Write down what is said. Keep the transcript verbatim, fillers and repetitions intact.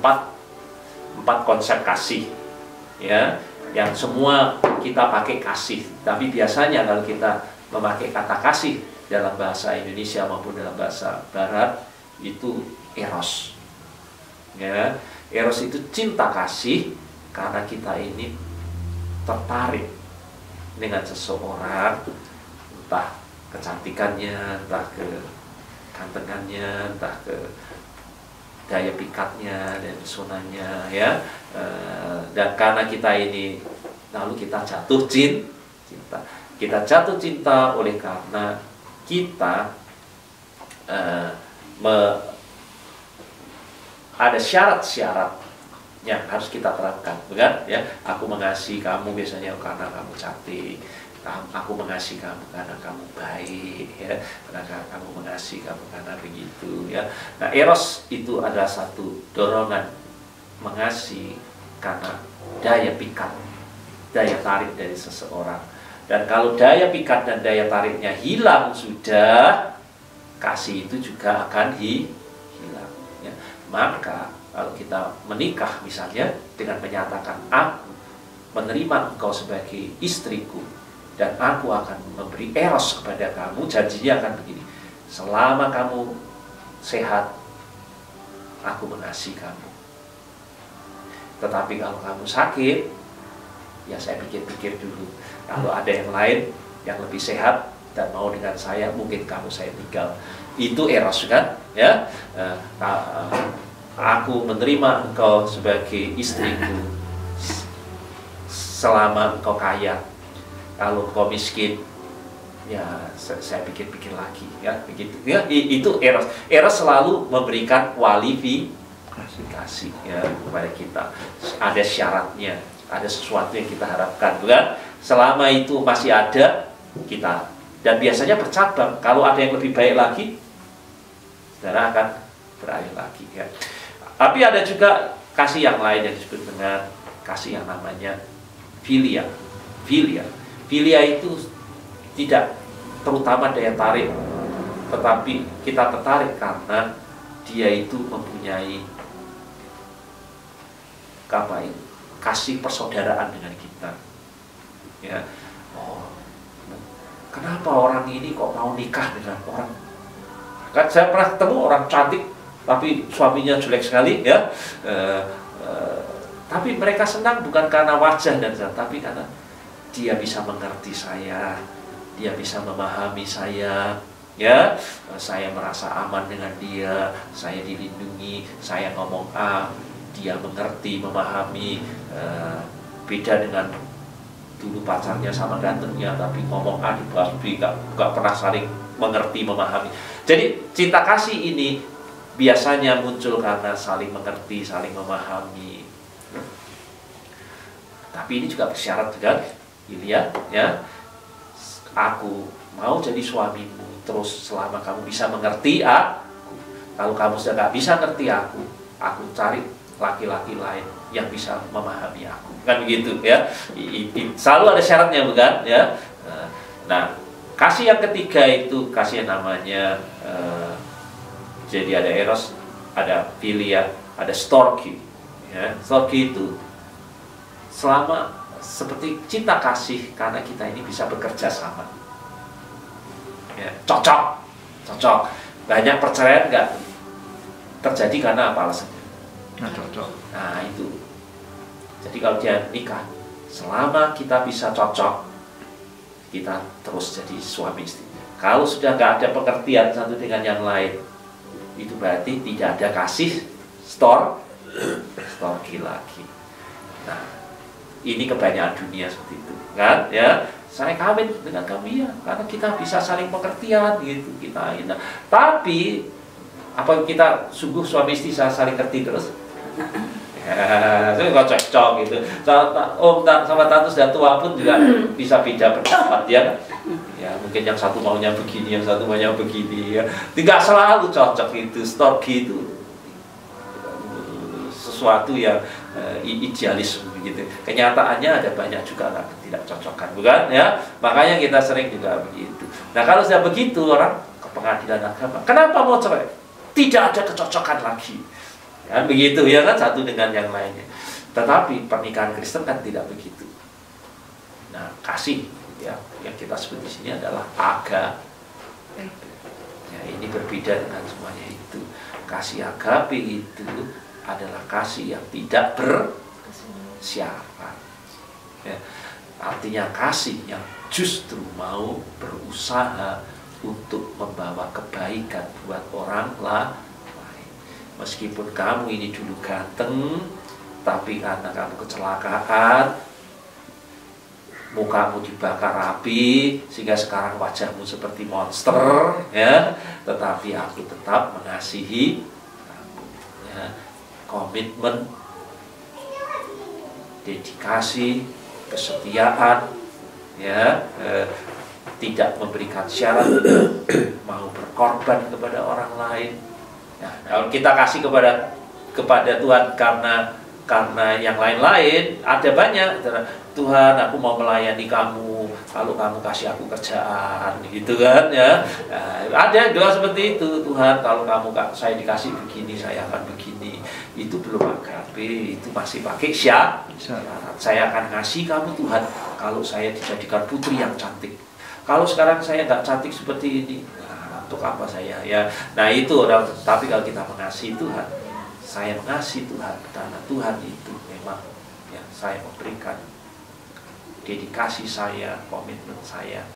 empat empat konsep kasih, ya, yang semua kita pakai kasih. Tapi biasanya kalau kita memakai kata kasih dalam bahasa Indonesia maupun dalam bahasa Barat itu eros, ya. Eros itu cinta kasih karena kita ini tertarik dengan seseorang, entah kecantikannya, entah kegantengannya, entah ke daya pikatnya dan pesonanya, ya. E, dan karena kita ini lalu kita jatuh cinta. Kita jatuh cinta oleh karena kita e, me, ada syarat-syarat yang harus kita terapkan, bukan? Ya, aku mengasihi kamu biasanya karena kamu cantik. Aku mengasihi kamu karena kamu baik, ya. Karena kamu mengasihi kamu karena begitu, ya. Nah, eros itu adalah satu dorongan mengasihi karena daya pikat, daya tarik dari seseorang. Dan kalau daya pikat dan daya tariknya hilang sudah, kasih itu juga akan hi hilang. Ya. Maka kalau kita menikah misalnya dengan menyatakan aku menerima engkau sebagai istriku dan aku akan memberi eros kepada kamu, janjinya akan begini, selama kamu sehat aku mengasihi kamu. Tetapi kalau kamu sakit, ya saya pikir-pikir dulu, kalau ada yang lain yang lebih sehat dan mau dengan saya, mungkin kamu saya tinggal. Itu eros, kan, ya. uh, uh, Aku menerima engkau sebagai istriku selama engkau kaya. Kalau engkau miskin, ya saya pikir-pikir lagi, ya, begitu. Ya, itu eros. Eros selalu memberikan kualifikasi, ya, kepada kita. Ada syaratnya, ada sesuatu yang kita harapkan, bukan? Selama itu masih ada, kita, dan biasanya bercabang. Kalau ada yang lebih baik lagi, saudara akan berakhir lagi, ya. Tapi ada juga kasih yang lain yang disebut dengan kasih yang namanya filia. Filia, filia itu tidak terutama daya tarik, tetapi kita tertarik karena dia itu mempunyai apa itu, kasih persaudaraan dengan kita. Ya, oh, kenapa orang ini kok mau nikah dengan orang? Kan saya pernah ketemu orang cantik, tapi suaminya jelek sekali, ya. E, e, tapi mereka senang bukan karena wajah dan zat, tapi karena dia bisa mengerti saya, dia bisa memahami saya, ya. E, saya merasa aman dengan dia, saya dilindungi, saya ngomong A, dia mengerti, memahami. E, beda dengan dulu pacarnya sama gantengnya, tapi ngomong A di bawah B, gak, gak pernah saling mengerti, memahami. Jadi cinta kasih ini biasanya muncul karena saling mengerti, saling memahami. Tapi ini juga bersyarat dengan Ilya, ya. Aku mau jadi suamimu terus selama kamu bisa mengerti aku. Kalau kamu sudah nggak bisa ngerti aku, aku cari laki-laki lain yang bisa memahami aku. Kan begitu, ya. I, i, selalu ada syaratnya, bukan, ya. Nah, kasih yang ketiga itu kasih yang namanya uh, jadi ada eros, ada filia, ada storge, ya. Storge itu selama seperti cinta kasih karena kita ini bisa bekerja sama, ya. Cocok, cocok. Banyak perceraian nggak terjadi karena apa alasannya? Nggak cocok. Nah itu. Jadi kalau dia nikah, selama kita bisa cocok, kita terus jadi suami istri. Kalau sudah nggak ada pengertian satu dengan yang lain, itu berarti tidak ada kasih store storge lagi. Nah, ini kebanyakan dunia seperti itu, kan, ya. Saya kawin dengan kamu, ya, karena kita bisa saling pengertian, gitu. Kita ini. Tapi apa kita sungguh suami istri saling ngerti terus? Ya, saya nggak cocok gitu. Om sama tante sudah tua pun juga bisa beda pendapat, ya. Ya mungkin yang satu maunya begini, yang satu maunya begini, ya. Tidak selalu cocok itu. Storge itu sesuatu yang uh, idealis begitu. Kenyataannya ada banyak juga lah tidak cocokkan, bukan, ya. Makanya kita sering juga begitu. Nah kalau sudah begitu orang ke pengadilan agama, kenapa mau cerai? Tidak ada kecocokan lagi. Kan begitu ya kan, satu dengan yang lainnya. Tetapi pernikahan Kristen kan tidak begitu. Nah, kasih ya yang kita sebut di sini adalah agape. Ya, ini berbeda dengan semuanya itu. Kasih agape itu adalah kasih yang tidak bersyarat. Ya, artinya kasih yang justru mau berusaha untuk membawa kebaikan buat orang lain. Meskipun kamu ini dulu ganteng, tapi karena kamu kecelakaan, mukamu dibakar api, sehingga sekarang wajahmu seperti monster, ya. Tetapi aku tetap mengasihi kamu. Ya. Komitmen, dedikasi, kesetiaan, ya, eh, tidak memberikan syarat, mau berkorban kepada orang lain. Nah, kalau kita kasih kepada kepada Tuhan karena karena yang lain-lain, ada banyak. Tuhan, aku mau melayani kamu, kalau kamu kasih aku kerjaan, gitu kan ya. Nah, ada doa seperti itu. Tuhan, kalau kamu saya dikasih begini, saya akan begini. Itu belum agape, itu masih pakai syarat. Saya akan ngasih kamu Tuhan kalau saya dijadikan putri yang cantik. Kalau sekarang saya nggak cantik seperti ini, untuk apa saya ya? Nah itu orang. Tapi kalau kita mengasihi Tuhan, saya mengasihi Tuhan karena Tuhan itu memang ya, saya memberikan dedikasi saya, komitmen saya